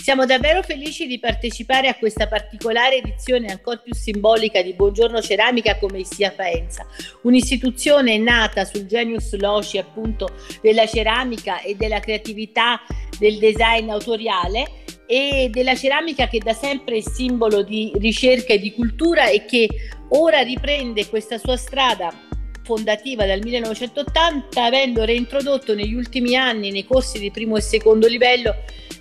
Siamo davvero felici di partecipare a questa particolare edizione ancora più simbolica di Buongiorno Ceramica come sia Faenza, un'istituzione nata sul genius loci appunto della ceramica e della creatività del design autoriale e della ceramica che da sempre è simbolo di ricerca e di cultura e che ora riprende questa sua strada fondativa dal 1980, avendo reintrodotto negli ultimi anni nei corsi di primo e secondo livello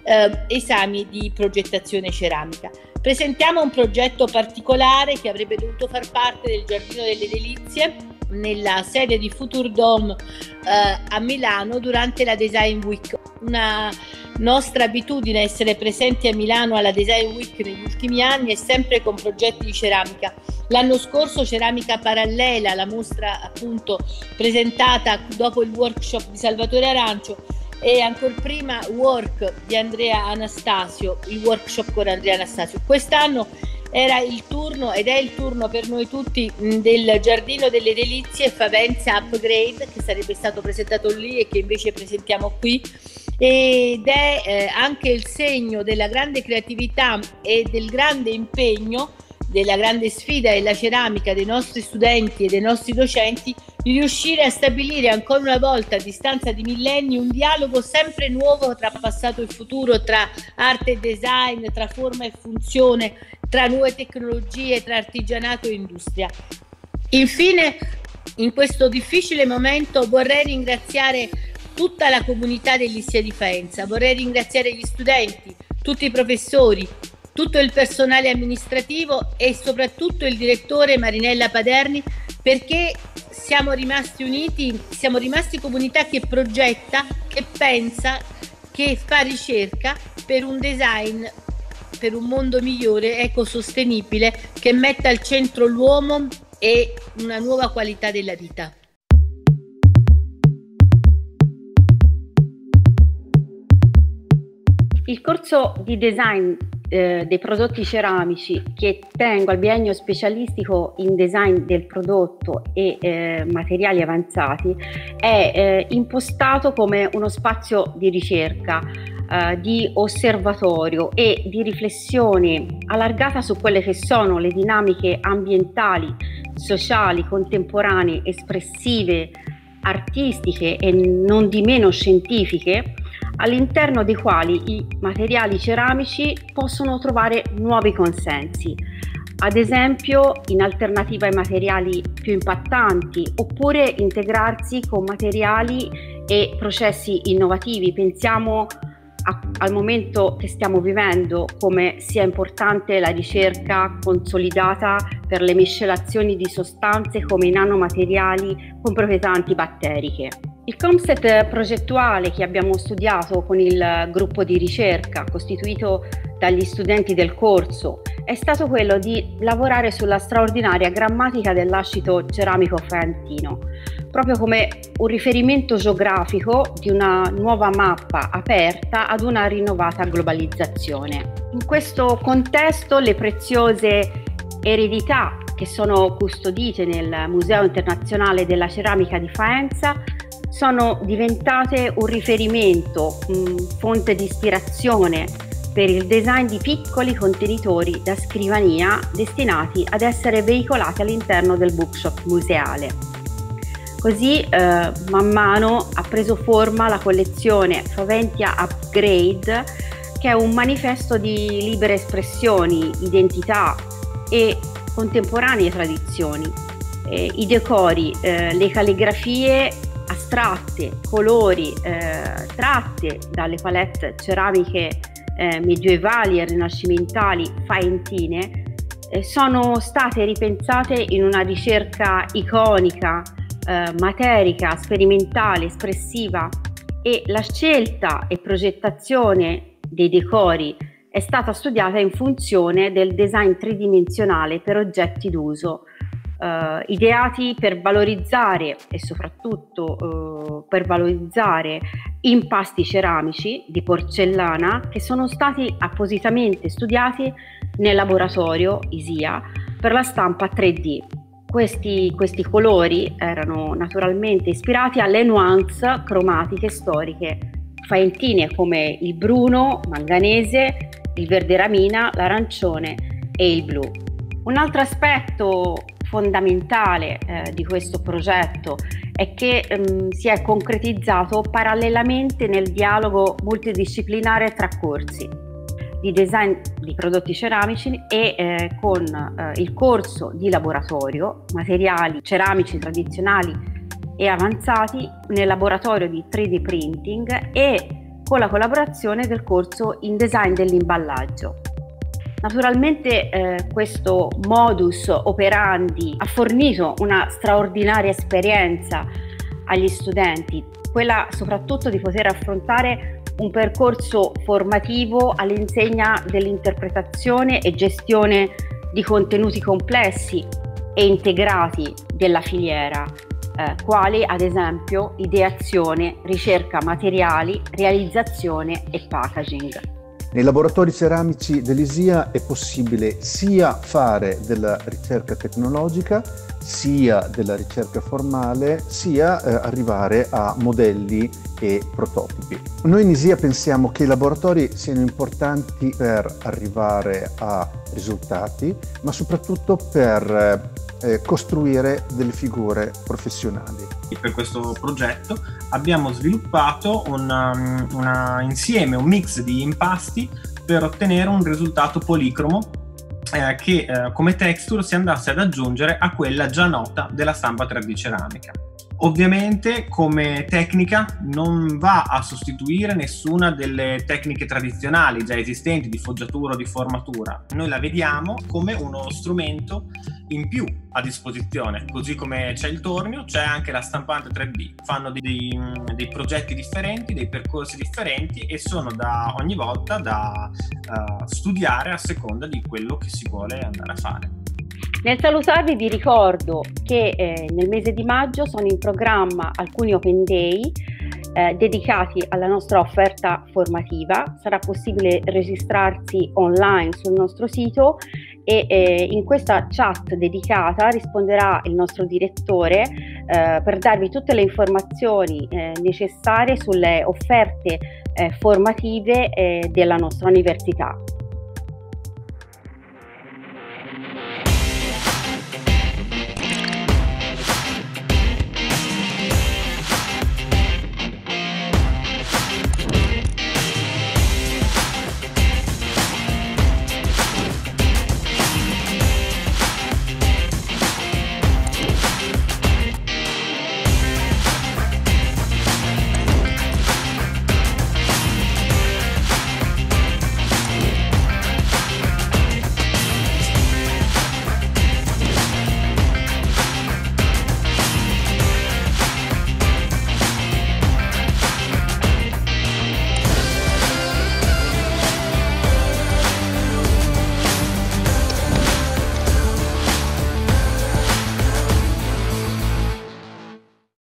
esami di progettazione ceramica. Presentiamo un progetto particolare che avrebbe dovuto far parte del Giardino delle Delizie nella sede di Futurdome a Milano durante la Design Week. Una nostra abitudine è essere presenti a Milano alla Design Week negli ultimi anni e sempre con progetti di ceramica. L'anno scorso Ceramica Parallela, la mostra appunto presentata dopo il workshop di Salvatore Arancio, e ancora prima Work di Andrea Anastasio, il workshop con Andrea Anastasio. Quest'anno era il turno ed è il turno per noi tutti del Giardino delle Delizie Faenza Upgrade, che sarebbe stato presentato lì e che invece presentiamo qui, ed è anche il segno della grande creatività e del grande impegno, della grande sfida della ceramica dei nostri studenti e dei nostri docenti di riuscire a stabilire ancora una volta a distanza di millenni un dialogo sempre nuovo tra passato e futuro, tra arte e design, tra forma e funzione, tra nuove tecnologie, tra artigianato e industria. Infine, in questo difficile momento vorrei ringraziare tutta la comunità dell'ISIA di Faenza, vorrei ringraziare gli studenti, tutti i professori, tutto il personale amministrativo e soprattutto il direttore Marinella Paderni, perché siamo rimasti uniti, siamo rimasti comunità che progetta, che pensa, che fa ricerca per un design, per un mondo migliore, ecosostenibile, che metta al centro l'uomo e una nuova qualità della vita. Il corso di design dei prodotti ceramici che tengo al biennio specialistico in design del prodotto e materiali avanzati è impostato come uno spazio di ricerca, di osservatorio e di riflessione allargata su quelle che sono le dinamiche ambientali, sociali, contemporanee, espressive, artistiche e non di meno scientifiche, all'interno dei quali i materiali ceramici possono trovare nuovi consensi, ad esempio in alternativa ai materiali più impattanti, oppure integrarsi con materiali e processi innovativi. Pensiamo al momento che stiamo vivendo, come sia importante la ricerca consolidata per le miscelazioni di sostanze come i nanomateriali con proprietà antibatteriche. Il concept progettuale che abbiamo studiato con il gruppo di ricerca costituito dagli studenti del corso è stato quello di lavorare sulla straordinaria grammatica dell'ascito ceramico faentino, proprio come un riferimento geografico di una nuova mappa aperta ad una rinnovata globalizzazione. In questo contesto le preziose eredità che sono custodite nel Museo Internazionale della Ceramica di Faenza sono diventate un riferimento, fonte di ispirazione per il design di piccoli contenitori da scrivania destinati ad essere veicolati all'interno del bookshop museale. Così man mano ha preso forma la collezione Faenza Upgrade, che è un manifesto di libere espressioni, identità e contemporanee tradizioni. I decori, le calligrafie astratte, colori tratte dalle palette ceramiche medievali e rinascimentali faentine sono state ripensate in una ricerca iconica, materica, sperimentale, espressiva, e la scelta e progettazione dei decori è stata studiata in funzione del design tridimensionale per oggetti d'uso, ideati per valorizzare e soprattutto per valorizzare impasti ceramici di porcellana che sono stati appositamente studiati nel laboratorio ISIA per la stampa 3D. Questi colori erano naturalmente ispirati alle nuance cromatiche storiche faentine come il bruno, manganese, il verde ramina, l'arancione e il blu. Un altro aspetto fondamentale di questo progetto è che si è concretizzato parallelamente nel dialogo multidisciplinare tra corsi di design di prodotti ceramici e con il corso di laboratorio materiali ceramici tradizionali e avanzati nel laboratorio di 3D printing e con la collaborazione del corso in design dell'imballaggio. Naturalmente questo modus operandi ha fornito una straordinaria esperienza agli studenti, quella soprattutto di poter affrontare un percorso formativo all'insegna dell'interpretazione e gestione di contenuti complessi e integrati della filiera, quali ad esempio ideazione, ricerca materiali, realizzazione e packaging. Nei laboratori ceramici dell'ISIA è possibile sia fare della ricerca tecnologica, sia della ricerca formale, sia arrivare a modelli e prototipi. Noi in ISIA pensiamo che i laboratori siano importanti per arrivare a risultati, ma soprattutto per costruire delle figure professionali. Per questo progetto abbiamo sviluppato un mix di impasti per ottenere un risultato policromo che come texture si andasse ad aggiungere a quella già nota della stampa 3D ceramica. Ovviamente come tecnica non va a sostituire nessuna delle tecniche tradizionali già esistenti di foggiatura o di formatura. Noi la vediamo come uno strumento in più a disposizione, così come c'è il tornio, c'è anche la stampante 3D. Fanno dei progetti differenti, dei percorsi differenti e sono ogni volta da studiare a seconda di quello che si vuole andare a fare. Nel salutarvi vi ricordo che nel mese di maggio sono in programma alcuni Open Day dedicati alla nostra offerta formativa. Sarà possibile registrarsi online sul nostro sito e in questa chat dedicata risponderà il nostro direttore per darvi tutte le informazioni necessarie sulle offerte formative della nostra università.